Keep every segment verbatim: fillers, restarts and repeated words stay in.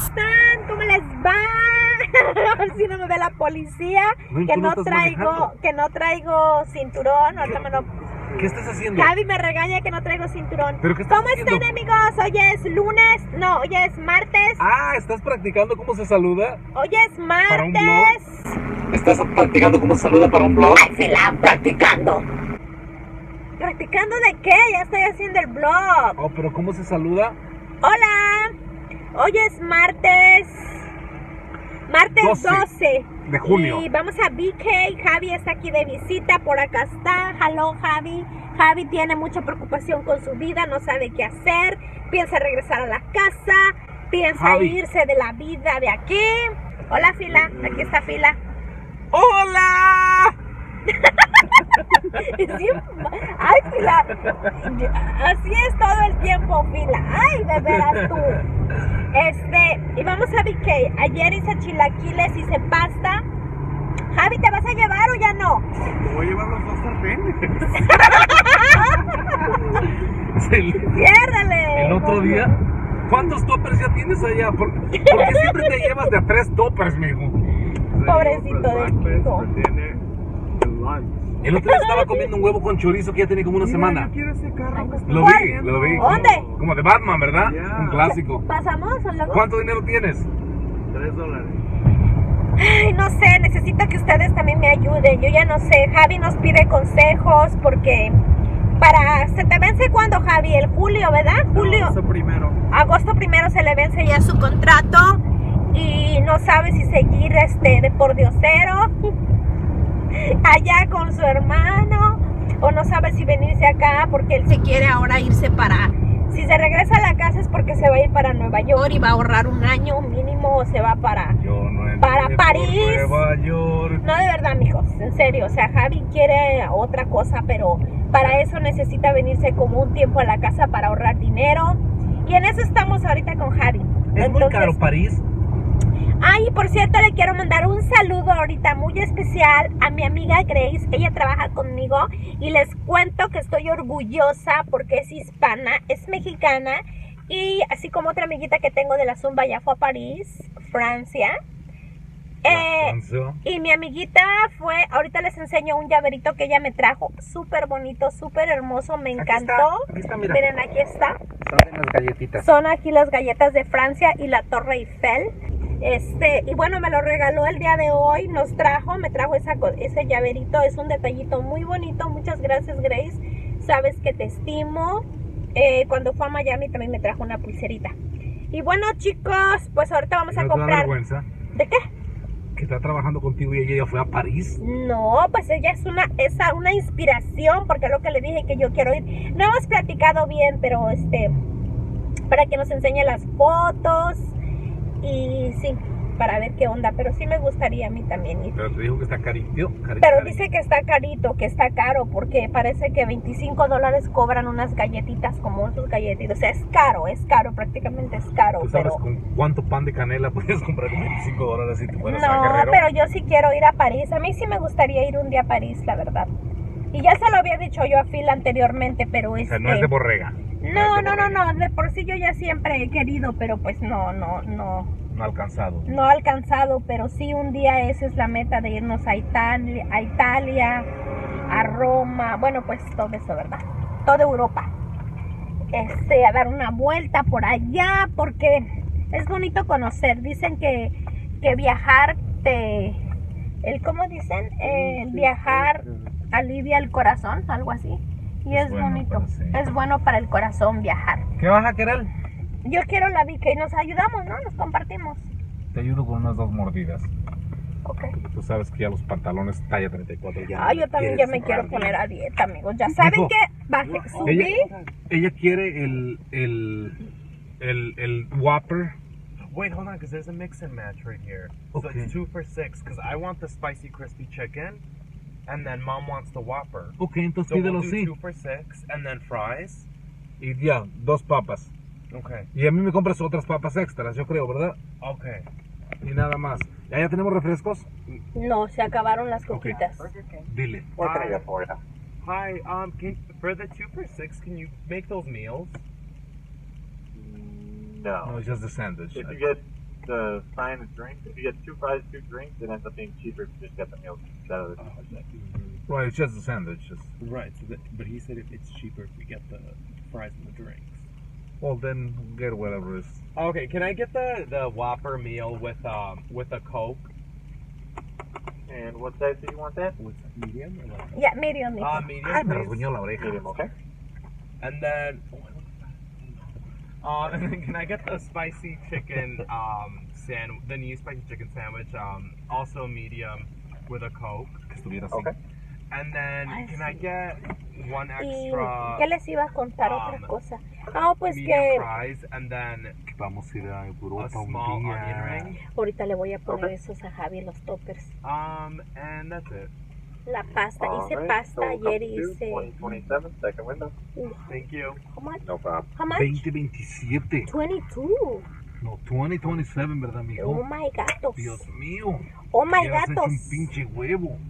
están? ¿Cómo les va? A ver si no me ve la policía. No, que no no traigo, manejando. que no traigo cinturón. Ahorita me lo... ¿Qué estás haciendo? Javi me regaña que no traigo cinturón. ¿Pero qué estás ¿Cómo haciendo? están, amigos? Hoy es lunes, no, hoy es martes. Ah, ¿estás practicando cómo se saluda? Hoy es ¿Para un martes. ¿Estás practicando cómo se saluda para un blog? Ay, sí, la practicando. ¿Practicando de qué? Ya estoy haciendo el blog. Oh, pero ¿cómo se saluda? Hola. Hoy es martes. Martes doce doce de junio. Y vamos a B K. Javi está aquí de visita. Por acá está. Hello, Javi. Javi tiene mucha preocupación con su vida. No sabe qué hacer. Piensa regresar a la casa. Piensa Javi. irse de la vida de aquí. Hola, Fila. Aquí está Fila. ¡Hola! Sí, ay, Fila. Así es todo el tiempo, Fila. Ay, de veras tú. Este, y vamos a B K. Ayer hice chilaquiles, hice pasta. Javi, ¿te vas a llevar o ya no? Te voy a llevar los dos sartenes. El, Ciérrale. el otro día, ¿cuántos toppers ya tienes allá? ¿Por, ¿por qué siempre te llevas de a tres toppers, mijo? Pobrecito de Kiko. El otro día estaba comiendo un huevo con chorizo que ya tenía como una semana. Yo quiero ese carro que está Lo ¿Cuál? vi, lo vi. ¿Dónde? Como, como de Batman, ¿verdad? Ya. Un clásico. ¿Pasamos o luego? ¿Cuánto dinero tienes? Tres dólares. Ay, no sé, necesito que ustedes también me ayuden. Yo ya no sé. Javi nos pide consejos porque para... ¿Se te vence cuándo, Javi? El julio, ¿verdad? Julio. No, eso primero. Agosto primero se le vence ya su contrato y no sabe si seguir este de por diosero allá con su hermano o no sabe si venirse acá porque él se quiere ahora irse para... Si se regresa a la casa es porque se va a ir para Nueva York y va a ahorrar un año mínimo o se va para... Yo no entré Para por París. Nueva York. No, de verdad, mijos, en serio, o sea, Javi quiere otra cosa, pero para eso necesita venirse como un tiempo a la casa para ahorrar dinero. Y en eso estamos ahorita con Javi. Es muy caro París. Ay, por cierto, le quiero mandar un saludo ahorita muy especial a mi amiga Grace. Ella trabaja conmigo y les cuento que estoy orgullosa porque es hispana, es mexicana. Y así como otra amiguita que tengo de la Zumba ya fue a París, Francia. Eh, y mi amiguita fue, ahorita les enseño un llaverito que ella me trajo, súper bonito, súper hermoso, me Aquí encantó. está, aquí está, mira. Miren, aquí está. Son las galletitas. Son aquí las galletas de Francia y la Torre Eiffel. Este, y bueno, me lo regaló el día de hoy, nos trajo, me trajo esa, ese llaverito, es un detallito muy bonito. Muchas gracias, Grace, sabes que te estimo. Eh, cuando fue a Miami también me trajo una pulserita. Y bueno, chicos, pues ahorita vamos ¿No a te da comprar. vergüenza ¿De qué? que está trabajando contigo y ella ya fue a París? No, pues ella es una, es una inspiración, porque es lo que le dije que yo quiero ir. No hemos platicado bien, pero este, para que nos enseñe las fotos y sí, para ver qué onda, pero sí me gustaría a mí también ir. Pero te dijo que está carito. carito Pero carito. dice que está carito, que está caro, porque parece que veinticinco dólares cobran unas galletitas como sus galletitas. O sea, es caro, es caro, prácticamente es caro. ¿Tú sabes pero... con cuánto pan de canela puedes comprar con veinticinco dólares si te fueras a No, Guerrero? pero yo sí quiero ir a París. A mí sí me gustaría ir un día a París, la verdad. Y ya se lo había dicho yo a Phil anteriormente, pero O este... sea, no es de borrega. No, es de no, no, borrega. no, de por sí yo ya siempre he querido, pero pues no, no, no, No ha alcanzado. no he alcanzado, pero sí un día esa es la meta de irnos a Italia, a Italia, a Roma, bueno, pues todo eso, ¿verdad? Toda Europa. Este, a dar una vuelta por allá, porque es bonito conocer. Dicen que, que viajar te, el, ¿cómo dicen? Eh, el viajar alivia el corazón, algo así. Y es, Es bueno, bonito, pues, sí. es bueno para el corazón viajar. ¿Qué vas a querer? Yo quiero la Vicky y nos ayudamos, ¿no? Nos compartimos. Te ayudo con unas dos mordidas. Ok. Tú sabes que ya los pantalones talla treinta y cuatro ya. Ah, yo también ya me quieres quiero cerrar poner bien. a dieta, amigos. Ya saben Dijo, que bajé, subí. Ella, ella quiere el, el, el, el Whopper. Wait, hold on, because there's a mix and match right here. Okay. So it's two for six, because I want the spicy crispy chicken, and then mom wants the Whopper. Ok, entonces So we'll pídelo do así. two for six, and then fries. Y ya, dos papas. Okay. Y a mí me compras otras papas extras, yo creo, ¿verdad? Okay. Y nada más. ¿Ya, ya tenemos refrescos? No, se acabaron las Ok. coquitas. Dile. Hi, hi, um, can, for the two for six, can you make those meals? No, it's just the sandwich. If you get the sign and drinks. If you get two fries, two drinks, it ends up being cheaper if you just get the meal instead of the sandwich. Right, it's just a sandwich. Just... Right, so that, but he said it, it's cheaper if we get the fries and the drinks. Well, then get whatever is. Okay, can I get the, the Whopper meal with um with a Coke? And what size do you want that? With medium or like? Yeah, medium. medium. Uh, medium, Ay, me please. rasguñó la oreja. Medium, okay. And then, uh, and then can I get the spicy chicken um sand the new spicy chicken sandwich um also medium with a Coke? Que estuviera así. Okay. And then Ay, can sí. I get one ¿Y extra qué les iba a contar um, otra cosa? No, pues medium que fries and then Vamos a ir a a Europa un small onion día. ring? ahorita le voy a poner Okay. esos a Javi, los toppers. Um, and that's it. La pasta, hice Alright, pasta so ayer, come to hice... twenty twenty-seven, second window. Thank you. How much? No problem. How much? veinte veintisiete. twenty-two. No, veinte veintisiete, ¿verdad, mijo? Oh my gatos. Dios mío. Oh my Ya has hecho gatos. un pinche huevo.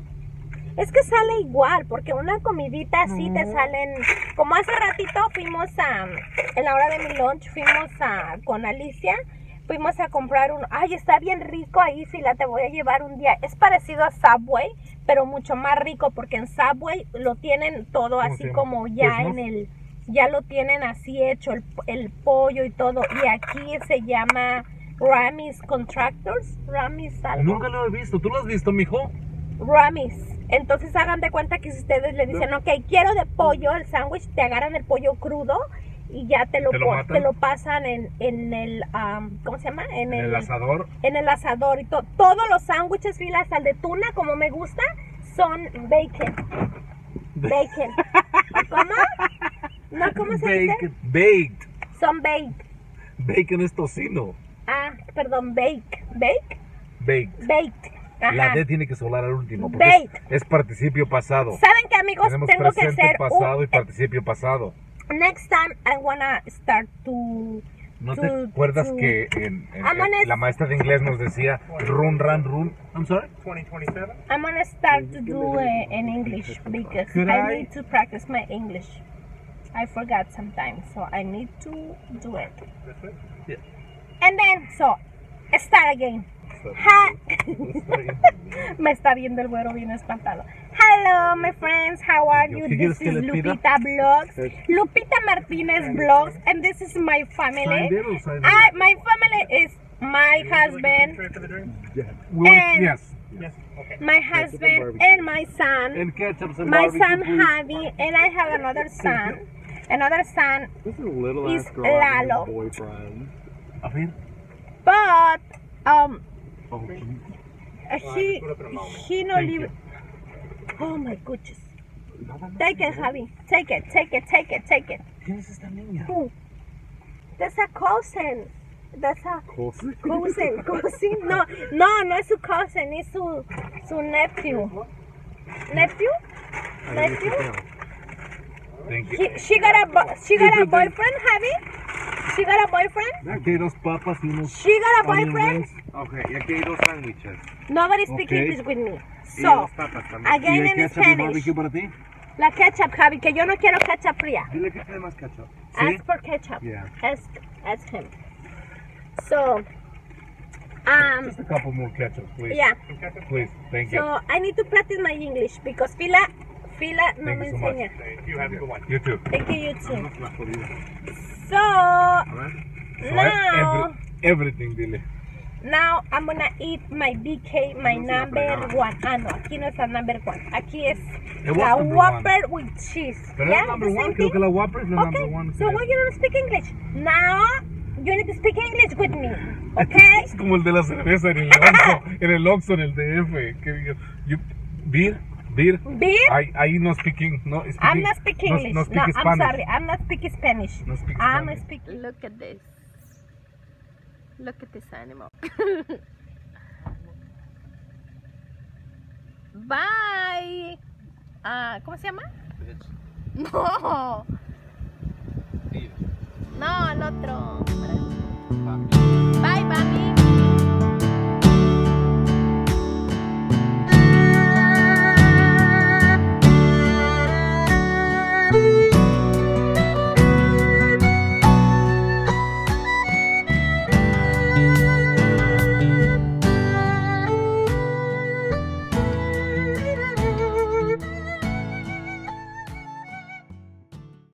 Es que sale igual, porque una comidita así te No. salen... Como hace ratito fuimos a... En la hora de mi lunch fuimos a... Con Alicia, fuimos a comprar un... Ay, está bien rico ahí, Fila, te voy a llevar un día. Es parecido a Subway, pero mucho más rico, porque en Subway lo tienen todo ¿Cómo se así llama? como ya Quiznos. en el... Ya lo tienen así hecho, el, el pollo y todo. Y aquí se llama Ramis Contractors. Ramis algo. Nunca lo he visto. ¿Tú lo has visto, mijo? Ramis. Entonces hagan de cuenta que si ustedes le dicen, ok, quiero de pollo el sándwich, te agarran el pollo crudo y ya te lo, ¿Te lo pon- matan? te lo pasan en, en el, am, ¿cómo se llama? En En el asador. en el asador y todo. Todos los sándwiches, filas, al de tuna, como me gusta, son bacon. Bacon. ¿Cómo? No, ¿cómo se dice? Bacon. Baked. Son baked. Bacon es tocino. Ah, perdón, bake. Bake? Baked. Baked. La Ajá. D tiene que sonar al último. Porque Baked. es, es participio pasado. ¿Saben qué, amigos? Tenemos Tengo que presente, hacer pasado un... y participio pasado. Next time I wanna start to... ¿No te to- acuerdas to- que en, en- I'm gonna- en- la maestra de inglés nos decía run, run, run? I'm sorry. twenty twenty-seven? I'm gonna start to do it in English because Could I, I- need to practice my English. I forgot sometimes, so I need to do it. Yeah. And then, so, start again. Ha Me está viendo el güero bien espantado. Hello, my friends, how are you? ¿Qué quieres This que is le pida? Lupita Vlogs. Lupita Martinez Vlogs, and this is my family. Sign it or sign it? I, my family is my husband, We want- And- yes. my husband, and my son. And ketchup and My barbecue, son please. Javi, and I have another son. Another son, This is a little Is ass girl having a Lalo. boyfriend. A ver. but um, Oh, he he no Thank live. Oh my goodness! Take it, Javi. Take it. Take it. Take it. Take it. ¿Quién es esta niña? Who? That's a cousin. That's a Cousin? cousin. Cousin? No, no, no es su cousin. Es su su nephew. Nephew? Nephew? Thank you. He, she got a bo- she got a boyfriend, Javi. She got a boyfriend. Aquí hay dos papas y unos She got a onion boyfriend. rings. Okay, y aquí hay dos sándwiches. Nobody speak Okay. English with me. Y So, dos papas también. ¿Y again hay in ketchup y Spanish. barbecue para ti? La ketchup, Javi, que yo no quiero ketchup fría. Dile que tiene más ketchup. ¿Sí? Ask for ketchup. Yeah. Ask, ask him. So, um, Just a couple more ketchup, please. yeah. Please, thank you. So, I need to practice my English because Fila, Fila no Thank me you so much. enseña. You have a good one. You too. Thank you, you too. La jodida. So, Alright. So now, every- everything, dile. now I'm gonna eat my B K, my number one. Ah, no, aquí no es la number one. Aquí es It was la number Whopper with cheese. Pero yeah, es number the one, same creo que thing? la Whopper es la Okay, number one. so creo. why you don't speak English? Now, you need to speak English with me, okay? Es como el de la cerveza en el Oxxo, en el Oxxo, en el D F. Que digo, you, beer, beer. Beer? Ahí, ahí no speaking, no speaking. I'm not speaking no, English. No No, speak I'm Spanish. sorry. I'm not speaking Spanish. No speak I'm Spanish. speaking. Look at this. Look at this animal. Bye. Ah, ¿cómo se llama? No. No, el otro.